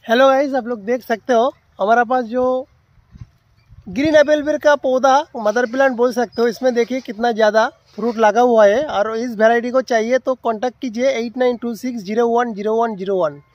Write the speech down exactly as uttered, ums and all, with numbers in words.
Hello guys, आप लोग देख सकते हो हमारा पास जो ग्रीन एप्पल बेर का पौधा मदर प्लांट बोल सकते हो, इसमें देखिए कितना ज़्यादा फ्रूट लगा हुआ है। और इस वैरायटी को चाहिए तो कांटेक्ट कीजिए eight nine two six zero one zero one zero one.